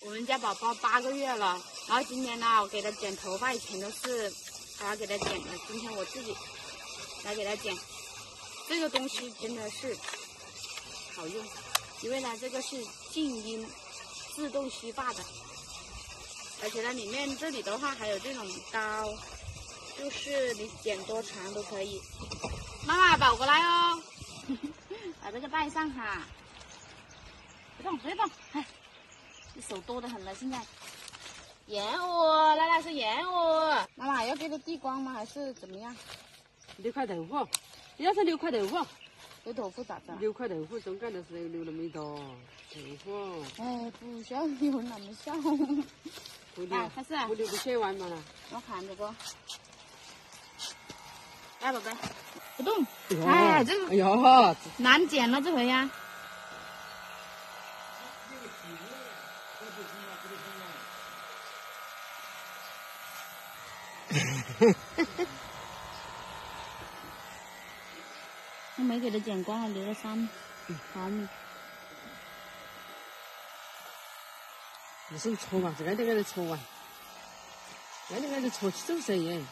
我们家宝宝8个月了，然后今天呢，我给他剪头发，以前都是他要给他剪的，今天我自己来给他剪。这个东西真的是好用，因为呢，这个是静音自动吸发的，而且它里面这里的话还有这种刀，就是你剪多长都可以。妈妈抱过来哦，把这个带上哈，别动别动，哎。你手多得很了，现在。盐雾，那是盐雾。妈妈还要给它地光吗？还是怎么样 ？6块豆腐，要是6块豆腐。 留豆腐咋着 ？6块豆腐，中间的是留那么一坨豆腐。 哎，不需要留那么小。来，开始。 不留不写完嘛了。 我看这个。来，宝贝，不动。哎，这个。 哎呀， 难剪了这回呀。我没给它剪光了，留了3毫米。 你是搓嘛？这个得给它搓完，这个给它搓起走噻耶。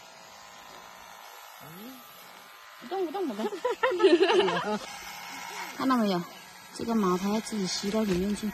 不动不动不动。看到没有？这个毛它要自己吸到里面去。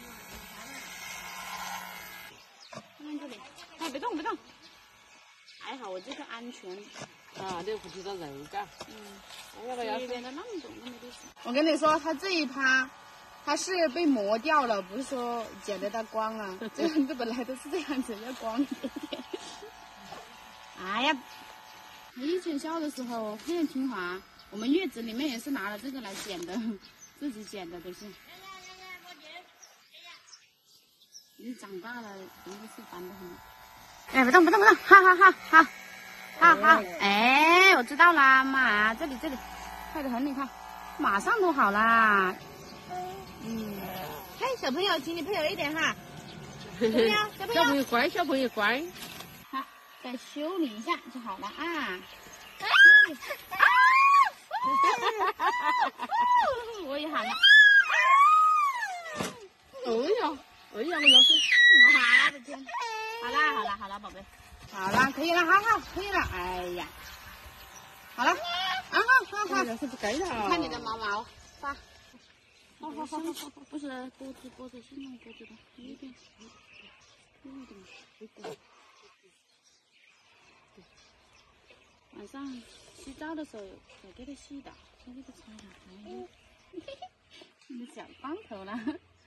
看这里，哎，别动别动。还好我这个安全。 啊，这不知道肉嘎。 这边的那么重都没得事。我跟你说，它这一趴，它是被磨掉了，不是说剪得它光了。这本来都是这样子，要光一点点。哎呀，以前小的时候很听话，我们月子里面也是拿了这个来剪的，自己剪的都是。你长大了，真的是烦得很。哎，不动不动不动，好好好好。好好，哎，我知道啦，妈，这里，快得很，你看，马上都好啦。嘿，小朋友，请你配合一点哈。小朋友乖，小朋友乖。 好，再修理一下就好了啊。我也喊了。 哎呀，我要是。 我的天！好啦，宝贝。好了，可以了，好，可以了。哎呀，好了，好。 是不该的。 看你的毛，发。好，不是脖子是弄脖子的，有点。晚上洗澡的时候也给它洗的，先给它擦擦。你的小光头了。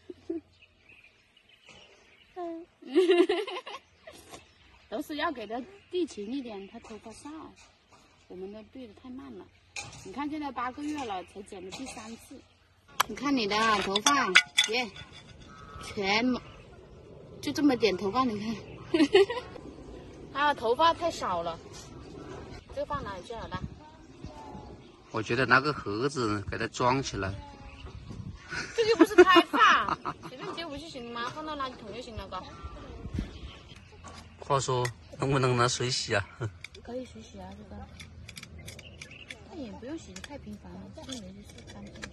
都是要给它地勤一点，它头发少。我们的对的太慢了。你看现在8个月了，才剪的第3次。你看你的头发，耶，全就这么点头发，你看。啊，头发太少了。这个放哪里去好了？ 我觉得拿个盒子给它装起来。 这又不是开发，随便接回去行吗？放到垃圾桶就行了，哥。 话说，能不能拿水洗啊？ 可以水洗啊，这个。但也不用洗的太频繁了，这个也就是干净。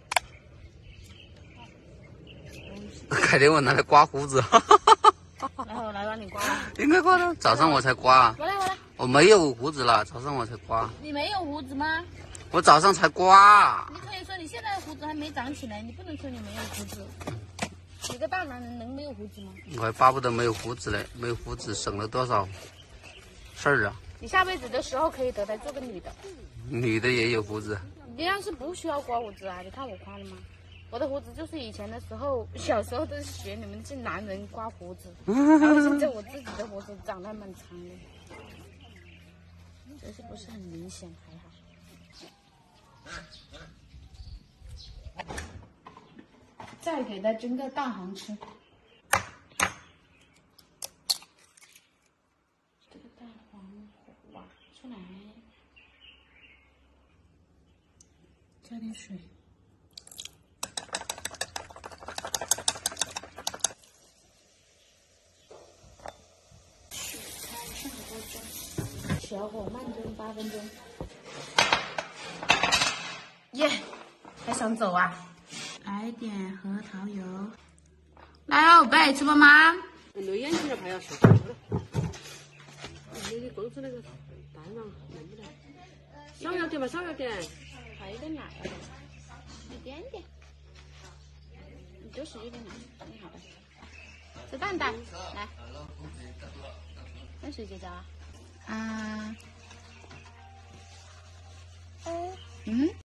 改天我拿来刮胡子。 然后来帮你刮。 应该刮的，早上我才刮。 过来。 我没有胡子了，早上我才刮。 你没有胡子吗？ 我早上才刮。 你可以说你现在的胡子还没长起来，你不能说你没有胡子。你个大男人能没有胡子吗？ 我还巴不得没有胡子嘞，没有胡子省了多少事儿啊！ 你下辈子的时候可以得来做个女的。 女的也有胡子。 你要是不需要刮胡子啊，你看我刮了吗？我的胡子就是以前的时候，小时候都是学你们这男人刮胡子，然后现在我自己的胡子长得蛮长的，只是不是很明显，还好。再给它蒸个大黄吃。这个大黄挖出来，加点水。小火慢蒸8分钟。耶，还想走啊？来点核桃油， 来哦，白吃不吗？ 弄眼睛了，怕要受那个公子那个蛋嘛，弄不来。少要点嘛，少要点。 还有点辣，一点点，就是有点辣，你好吧。吃蛋蛋，来，跟谁结账啊？啊，嗯。